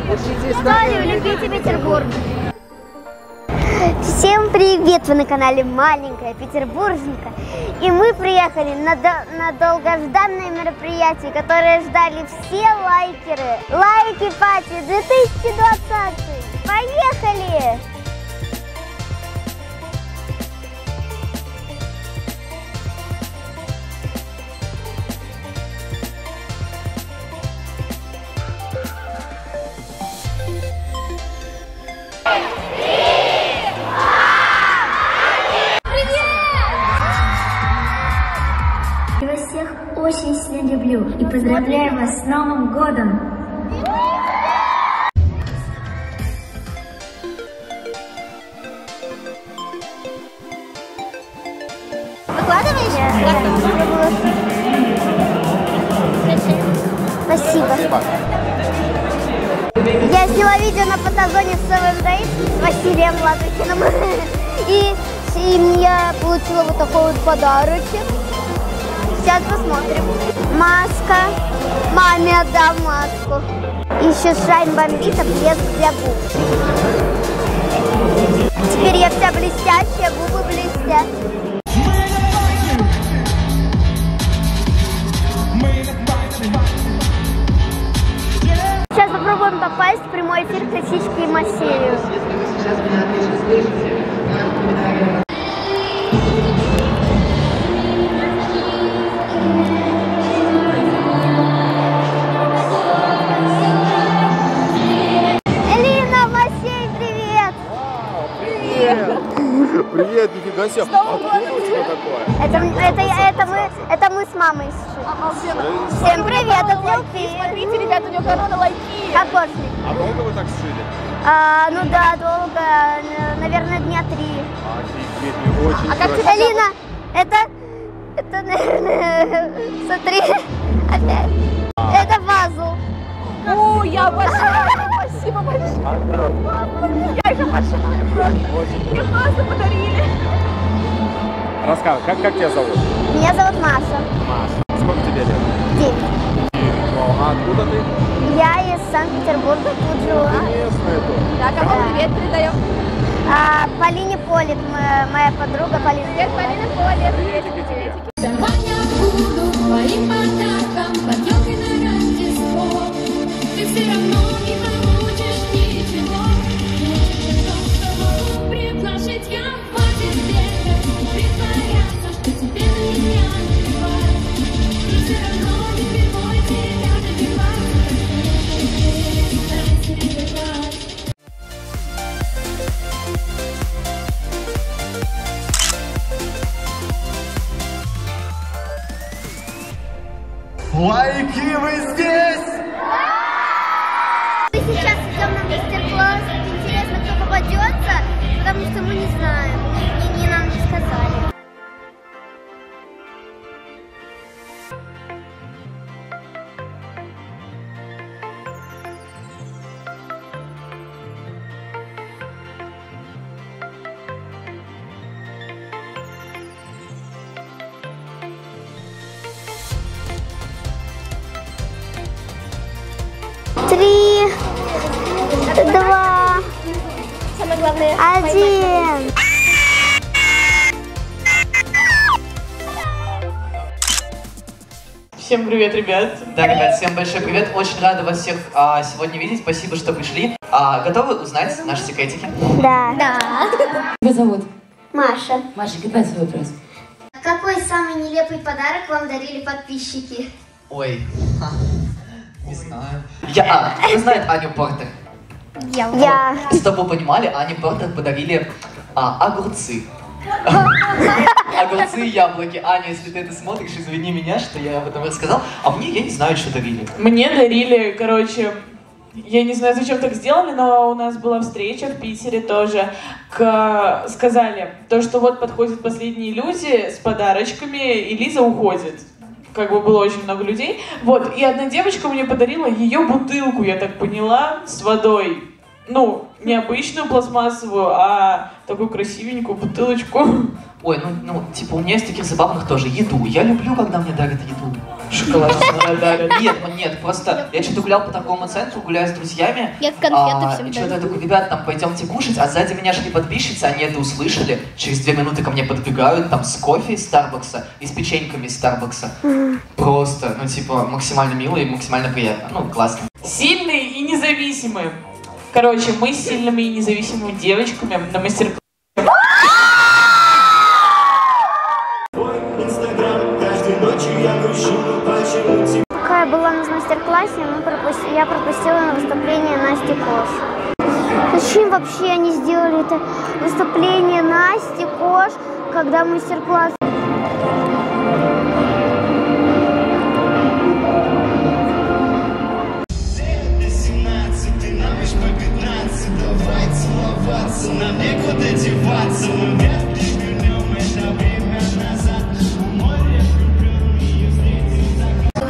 Историю любите Петербург. Всем привет! Вы на канале Маленькая Петербурженка. И мы приехали на долгожданное мероприятие, которое ждали все лайкеры. Лайки пати 2020! Поехали! Я вас всех очень сильно люблю и поздравляю вас с Новым годом! Выкладываешь? Спасибо. Я сняла видео на фотозоне с Василием Ладухиным. И я получила вот такой вот подарочек. Сейчас посмотрим. Маска. Маме отдам маску. Еще Шайн Бомбита, блеск для губ. Теперь я вся блестящая, губы блестят. Сейчас попробуем попасть в прямой эфир Косички и Масею. Привет, нифига себе. Откуда у тебя такое? Это мы с мамой сшили. Всем привет, от Лилки. Смотрите, ребята, у нее корона лайки. Кокошник. А долго вы так сшили? Ну да, долго. Наверное, дня 3. Офигеть, мне очень красиво. Алина, это, наверное, смотри, опять. Это вазу. О, я обожаю. Спасибо большое. Я их обожаю просто. Мне просто подарили. Рассказывай, как тебя зовут? Меня зовут Маша. Маша. Сколько тебе лет? 9. А откуда ты? Я из Санкт-Петербурга, тут живу. Местная тут. Да, кому привет передаем? Полине Полит, моя подруга Полина. Привет, Полина Полит. Приветики тебе. Ты все равно не получишь ничего. Чтобы предложить, я хватит бегать, притворяться, что тебе на меня наплевать. И все равно не прямой тебя добивать. Лайки, вы здесь! Мы сейчас идем на мастер-класс. Интересно, кто попадется, потому что мы не знаем. Нам не сказали. Три, два, Самое главное, 1. Всем привет, ребят! Да, ребят, всем большой привет! Очень рада вас всех сегодня видеть. Спасибо, что пришли. Готовы узнать наши секретики? Да. Тебя зовут? Маша. Маша, какой свой вопрос? Какой самый нелепый подарок вам дарили подписчики? Ой, не знаю. Кто знает Аню Портер? Я. Чтобы вы понимали, Ане Портер подарили огурцы. Огурцы и яблоки. Аня, если ты это смотришь, извини меня, что я об этом рассказал. А мне, я не знаю, что дарили. Мне дарили, короче, я не знаю, зачем так сделали, но у нас была встреча в Питере тоже. Сказали, то, что вот подходят последние люди с подарочками, и Лиза уходит. Как бы было очень много людей. Вот, и одна девочка мне подарила ее бутылку, я так поняла, с водой. Ну, не обычную пластмассовую, а такую красивенькую бутылочку. Ой, ну, типа, у меня есть таких забавных тоже. Еду. Я люблю, когда мне дарят еду. Шоколадное, да. Нет, ну нет, просто я что-то гулял по торговому центру, гуляю с друзьями. Я конфеты всем И что-то я такой, ребят, там пойдемте кушать, а сзади меня шли подписчицы, они это услышали. Через 2 минуты ко мне подбегают, там с кофе из Старбакса и с печеньками из Старбакса. Просто, ну типа, максимально мило и максимально приятно. Ну, классно. Сильные и независимые. Короче, мы с сильными и независимыми девочками на мастер-классе. Пока я была на мастер-классе, я пропустила на выступление Насти Кош. Зачем вообще они сделали это выступление Насти Кош, когда мастер-класс? Нам некуда деваться, мы вряд ли вернем это время назад. У моря влюблен, ее встретить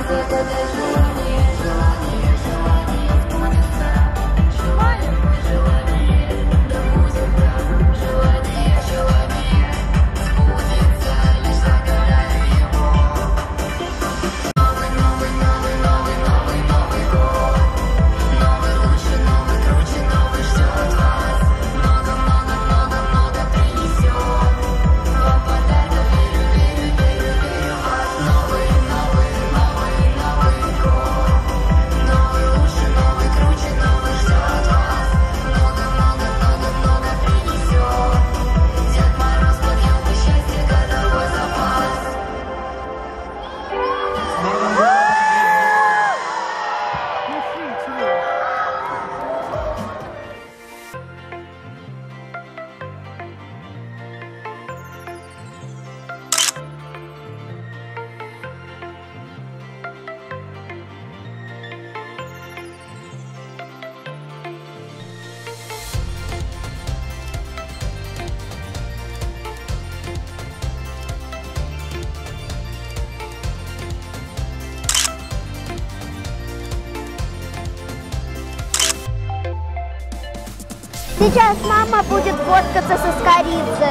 Сейчас мама будет фоткаться со Скорицей.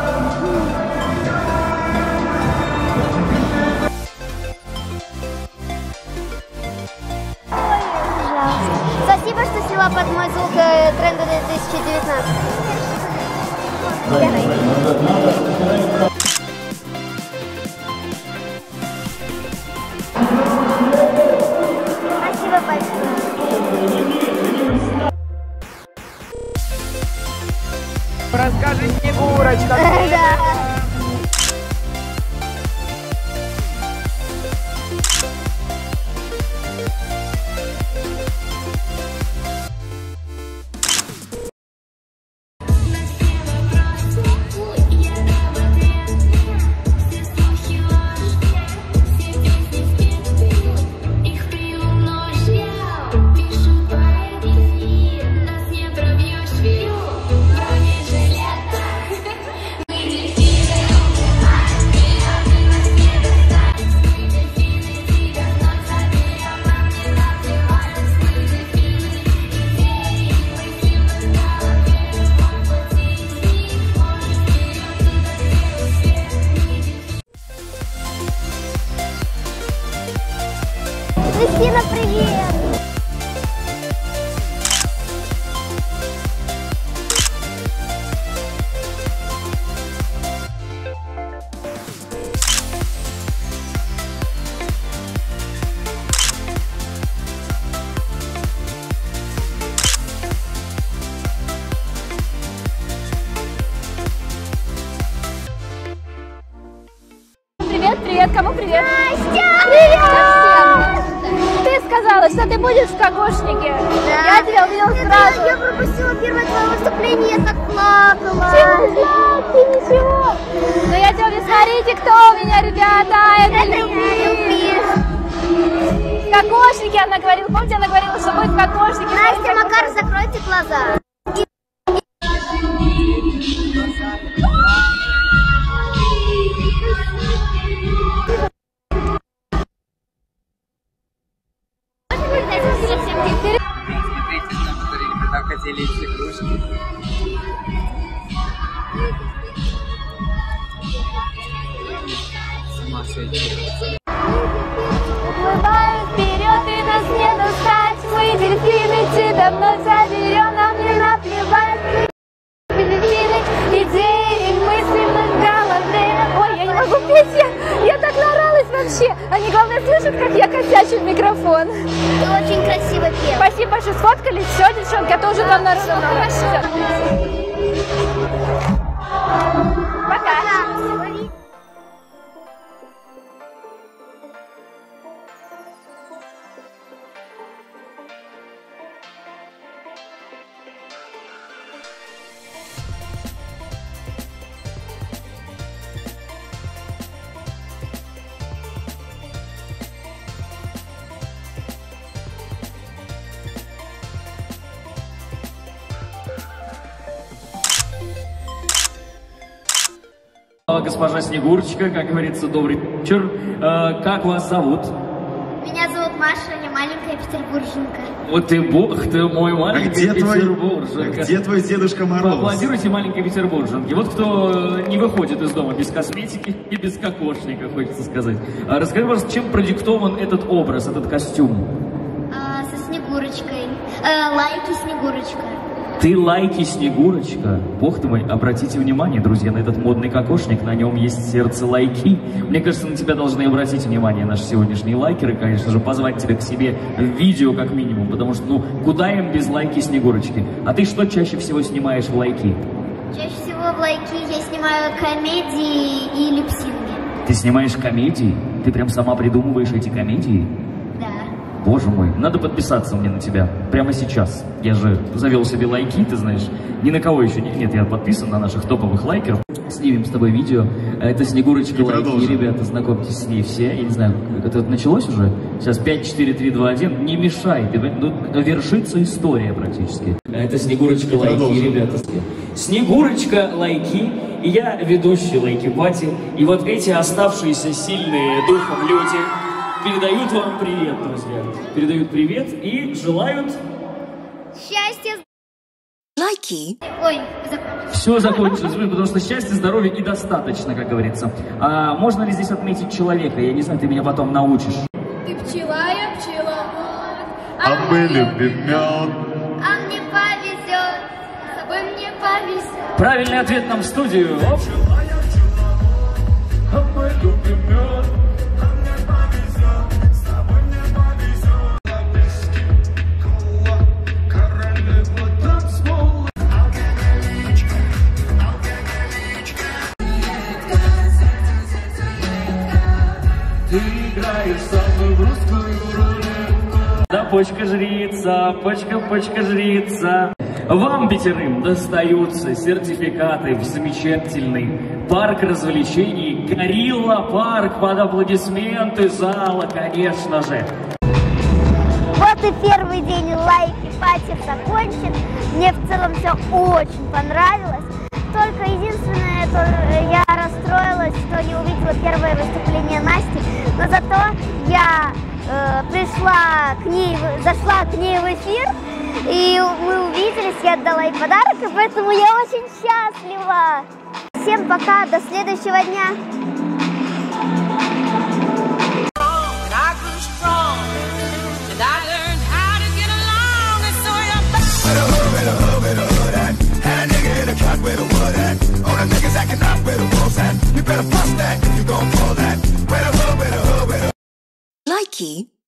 Спасибо, что сняла под мой звук тренда 2019. Спасибо большое. Расскажи, Снегурочка. Кристина, привет! Привет, привет, кому привет? Настя! Привет! Ты сказала, что ты будешь в кокошнике. Да. Я тебя увидела сразу. Я пропустила первое твое выступление, я так плакала. Ничего. Но я тебя увидела. Смотрите, кто у меня, ребята. Это Любовь. В кокошнике она говорила. Помните, она говорила, что будет в кокошнике. Настя, Макар, закройте глаза. Там хотели эти игрушки. Сумасшедшие. тебя вновь заберем, нам не наплевать. Идеи, мысли в голове. Ой, я не могу петь, я так наоралась вообще. Они, главное, слышат, как я косячу в микрофон. Ты очень красиво пела. Спасибо большое, сфоткались. Все, девчонка, тоже там народу много. Всё. Пока. Госпожа Снегурочка, как говорится, добрый вечер. Как вас зовут? Меня зовут Маша, я маленькая петербурженка. Вот ты бог ты мой, маленькая петербурженка. Где твой Дедушка Мороз? Поаплодируйте маленькой петербурженке. Вот кто не выходит из дома без косметики и без кокошника, хочется сказать. Расскажи, пожалуйста, чем продиктован этот образ, этот костюм? Со Снегурочкой. Лайки Снегурочка. Ты лайки Снегурочка. Бог ты мой, обратите внимание, друзья, на этот модный кокошник, на нем есть сердце лайки. Мне кажется, на тебя должны обратить внимание наши сегодняшние лайкеры, конечно же, позвать тебя к себе в видео как минимум, потому что, ну, куда им без лайки Снегурочки? А ты что чаще всего снимаешь в лайки? Чаще всего в лайки я снимаю комедии и липсинги. Ты снимаешь комедии? Ты прям сама придумываешь эти комедии? Да. Боже мой, надо подписаться мне на тебя прямо сейчас. Я же завел себе лайки, ты знаешь. Ни на кого еще нет, я подписан на наших топовых лайкеров. Снимем с тобой видео. Это Снегурочка лайки, ребята, знакомьтесь с ней все. Я не знаю, как это началось уже? Сейчас 5, 4, 3, 2, 1. Не мешай, ну, вершится история практически. Это Снегурочка лайки, ребята. Снегурочка лайки, и я ведущий лайки пати. И вот эти оставшиеся сильные духом люди передают вам привет, друзья. Передают привет и желают... Счастья. Лайки. Ой, закончилось. Все закончилось, потому что счастья, здоровья и достаточно, как говорится. А можно ли здесь отметить человека? Я не знаю, ты меня потом научишь. Ты пчела, я пчеловод. А мы любим мед. А мне повезет, с тобой мне повезет. Правильный ответ нам в студию. Оп. А мы любим мед. Ты играешь со мной в русскую рулетку. Да, почка жрица, почка жрица. Вам, пятерым, достаются сертификаты в замечательный парк развлечений Горилла Парк под аплодисменты зала, конечно же. Вот и первый день лайки пати закончен. Мне в целом все очень понравилось. Только единственное, я расстроилась, что не увидела первое выступление Насти. Но зато я зашла к ней в эфир, и мы увиделись, я отдала ей подарок, и поэтому я очень счастлива. Всем пока, до следующего дня. Likey.